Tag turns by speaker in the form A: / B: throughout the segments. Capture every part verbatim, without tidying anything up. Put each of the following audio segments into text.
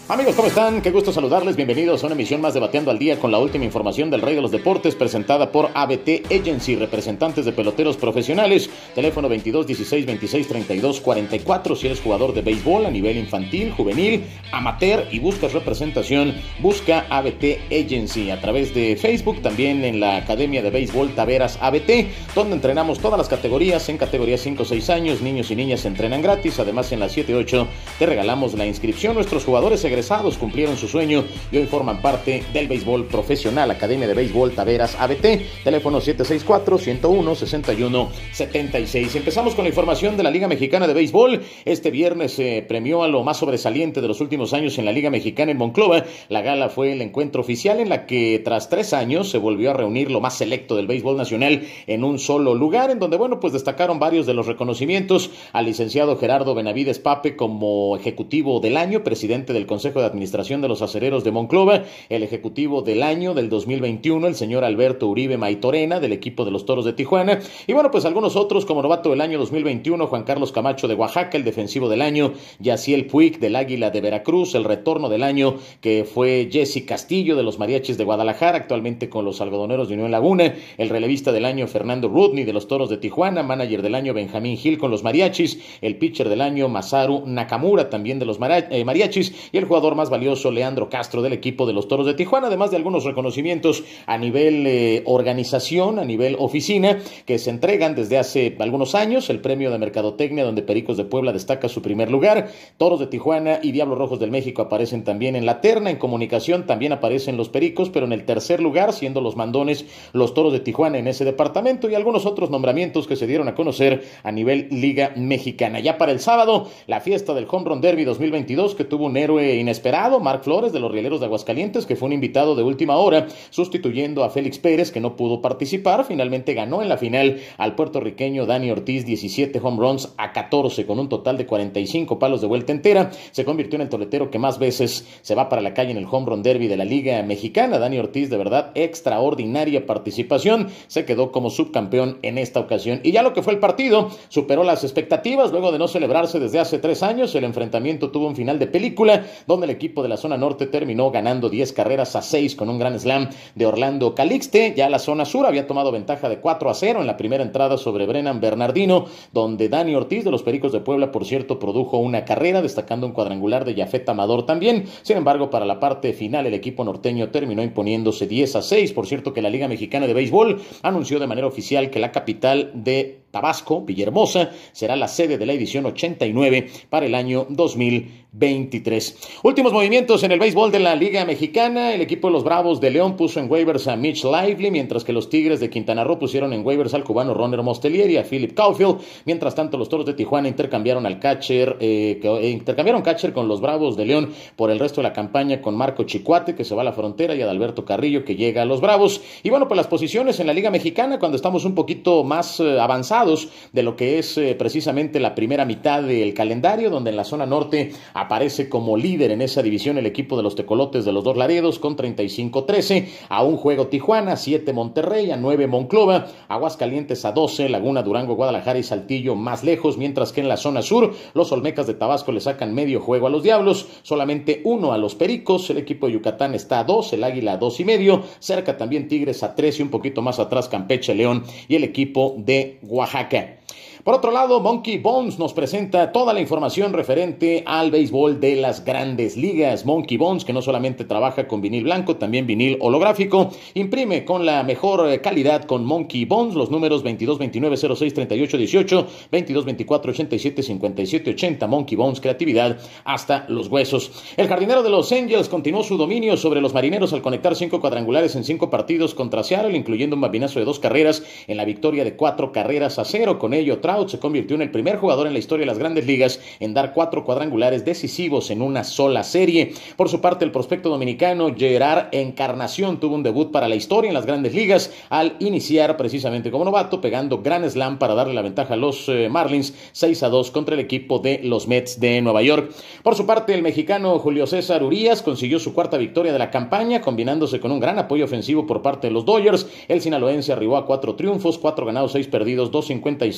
A: Amigos, ¿cómo están? Qué gusto saludarles. Bienvenidos a una emisión más de Bateando al Día con la última información del Rey de los Deportes, presentada por A B T Agency, representantes de peloteros profesionales. Teléfono veintidós dieciséis veintiséis treinta y dos cuarenta y cuatro. Si eres jugador de béisbol a nivel infantil, juvenil, amateur y buscas representación, busca A B T Agency a través de Facebook, también en la Academia de Béisbol Taveras A B T, donde entrenamos todas las categorías. En categorías cinco a seis años, niños y niñas se entrenan gratis. Además, en las siete ocho te regalamos la inscripción. Nuestros jugadores egresados cumplieron su sueño y hoy forman parte del béisbol profesional. Academia de Béisbol Taveras A B T, teléfono siete seis cuatro, uno cero uno, seis uno siete seis. Empezamos con la información de la Liga Mexicana de Béisbol. Este viernes se eh, premió a lo más sobresaliente de los últimos años en la Liga Mexicana en Monclova. La gala fue el encuentro oficial en la que tras tres años se volvió a reunir lo más selecto del béisbol nacional en un solo lugar, en donde, bueno, pues destacaron varios de los reconocimientos al licenciado Gerardo Benavides Pape como ejecutivo del año, presidente del Consejo de Administración de los Acereros de Monclova, el ejecutivo del año del dos mil veintiuno, el señor Alberto Uribe Maitorena, del equipo de los Toros de Tijuana, y bueno, pues algunos otros como novato del año dos mil veintiuno, Juan Carlos Camacho de Oaxaca, el defensivo del año, Yaciel Puig del Águila de Veracruz, el retorno del año que fue Jesse Castillo de los Mariachis de Guadalajara, actualmente con los Algodoneros de Unión Laguna, el relevista del año Fernando Rudney de los Toros de Tijuana, manager del año Benjamín Gil con los Mariachis, el pitcher del año Masaru Nakamura también de los Mariachis, y el jugador más valioso Leandro Castro del equipo de los Toros de Tijuana, además de algunos reconocimientos a nivel eh, organización, a nivel oficina, que se entregan desde hace algunos años. El premio de Mercadotecnia, donde Pericos de Puebla destaca su primer lugar, Toros de Tijuana y Diablos Rojos del México aparecen también en la terna. En comunicación también aparecen los Pericos, pero en el tercer lugar, siendo los mandones los Toros de Tijuana en ese departamento, y algunos otros nombramientos que se dieron a conocer a nivel Liga Mexicana. Ya para el sábado, la fiesta del Home Run Derby dos mil veintidós, que tuvo un héroe inesperado, Marc Flores de los Rieleros de Aguascalientes, que fue un invitado de última hora, sustituyendo a Félix Pérez, que no pudo participar. Finalmente ganó en la final al puertorriqueño Dani Ortiz, diecisiete home runs a catorce, con un total de cuarenta y cinco palos de vuelta entera. Se convirtió en el toletero que más veces se va para la calle en el Home Run Derby de la Liga Mexicana. Dani Ortiz, de verdad, extraordinaria participación. Se quedó como subcampeón en esta ocasión. Y ya lo que fue el partido, superó las expectativas luego de no celebrarse desde hace tres años. El enfrentamiento tuvo un final de película, donde el equipo de la zona norte terminó ganando diez carreras a seis con un gran slam de Orlando Calixte. Ya la zona sur había tomado ventaja de cuatro a cero en la primera entrada sobre Brennan Bernardino, donde Dani Ortiz de los Pericos de Puebla, por cierto, produjo una carrera, destacando un cuadrangular de Yafet Amador también. Sin embargo, para la parte final, el equipo norteño terminó imponiéndose diez a seis. Por cierto, que la Liga Mexicana de Béisbol anunció de manera oficial que la capital de Tabasco, Villahermosa, será la sede de la edición ochenta y nueve para el año dos mil veintitrés. Últimos movimientos en el béisbol de la Liga Mexicana. El equipo de los Bravos de León puso en waivers a Mitch Lively, mientras que los Tigres de Quintana Roo pusieron en waivers al cubano Ronner Mostelier y a Philip Caulfield. Mientras tanto, los Toros de Tijuana intercambiaron al catcher, eh, eh, intercambiaron catcher con los Bravos de León por el resto de la campaña, con Marco Chicuate, que se va a la frontera, y Adalberto Carrillo, que llega a los Bravos. Y bueno, pues las posiciones en la Liga Mexicana, cuando estamos un poquito más eh, avanzados de lo que es eh, precisamente la primera mitad del calendario, donde en la zona norte aparece como líder en esa división el equipo de los Tecolotes de los Dos Laredos con treinta y cinco a trece, a un juego Tijuana, a siete Monterrey, a nueve Monclova, Aguascalientes a doce, Laguna, Durango, Guadalajara y Saltillo más lejos, mientras que en la zona sur los Olmecas de Tabasco le sacan medio juego a los Diablos, solamente uno a los Pericos, el equipo de Yucatán está a dos, el Águila a dos y medio, cerca también Tigres a tres y un poquito más atrás Campeche, León y el equipo de Oaxaca. Por otro lado, Monkey Bones nos presenta toda la información referente al béisbol de las grandes ligas. Monkey Bones, que no solamente trabaja con vinil blanco, también vinil holográfico, imprime con la mejor calidad con Monkey Bones los números veintidós veintinueve cero seis treinta y ocho dieciocho, veintidós veinticuatro ochenta y siete cincuenta y siete ochenta. Monkey Bones, creatividad hasta los huesos. El jardinero de los Angels continuó su dominio sobre los Marineros al conectar cinco cuadrangulares en cinco partidos contra Seattle, incluyendo un bambinazo de dos carreras en la victoria de cuatro carreras a cero. Con ello, Trout se convirtió en el primer jugador en la historia de las grandes ligas en dar cuatro cuadrangulares decisivos en una sola serie. Por su parte, el prospecto dominicano Gerard Encarnación tuvo un debut para la historia en las grandes ligas al iniciar precisamente como novato, pegando gran slam para darle la ventaja a los eh, Marlins seis a dos contra el equipo de los Mets de Nueva York. Por su parte, el mexicano Julio César Urías consiguió su cuarta victoria de la campaña, combinándose con un gran apoyo ofensivo por parte de los Dodgers. El sinaloense arribó a cuatro triunfos, cuatro ganados, seis perdidos, dos cincuenta y seis de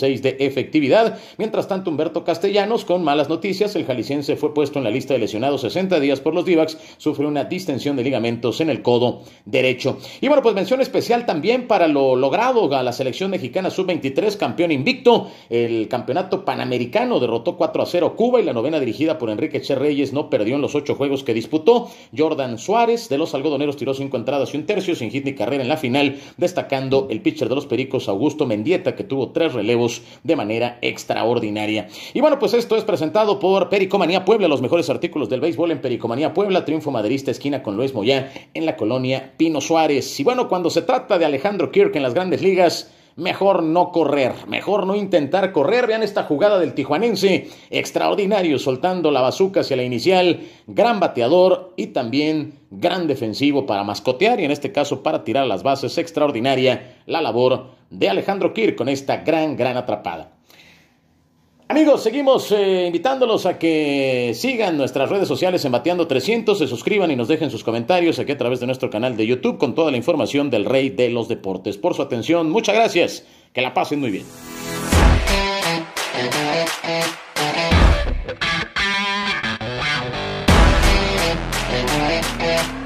A: efectividad. Mientras tanto, Humberto Castellanos, con malas noticias, el jalisciense fue puesto en la lista de lesionados sesenta días por los D-backs, sufrió una distensión de ligamentos en el codo derecho. Y bueno, pues mención especial también para lo logrado a la selección mexicana sub veintitrés, campeón invicto. El campeonato panamericano derrotó cuatro a cero Cuba y la novena, dirigida por Enrique Che Reyes, no perdió en los ocho juegos que disputó. Jordan Suárez de los algodoneros tiró cinco entradas y un tercio sin hit ni carrera en la final, destacando el pitcher de los Pericos, Augusto Mendieta, que tuvo tres relevos de manera extraordinaria. Y bueno, pues esto es presentado por Pericomanía Puebla, los mejores artículos del béisbol en Pericomanía Puebla, triunfo maderista esquina con Luis Moyá en la colonia Pino Suárez. Y bueno, cuando se trata de Alejandro Kirk en las grandes ligas, mejor no correr, mejor no intentar correr. Vean esta jugada del tijuanense, extraordinario, soltando la bazuca hacia la inicial, gran bateador y también gran defensivo para mascotear y en este caso para tirar las bases. Extraordinaria la labor de Alejandro Kirk con esta gran, gran atrapada. Amigos, seguimos eh, invitándolos a que sigan nuestras redes sociales en Bateando trescientos, se suscriban y nos dejen sus comentarios aquí a través de nuestro canal de YouTube con toda la información del rey de los deportes. Por su atención, muchas gracias, que la pasen muy bien.
B: Yeah.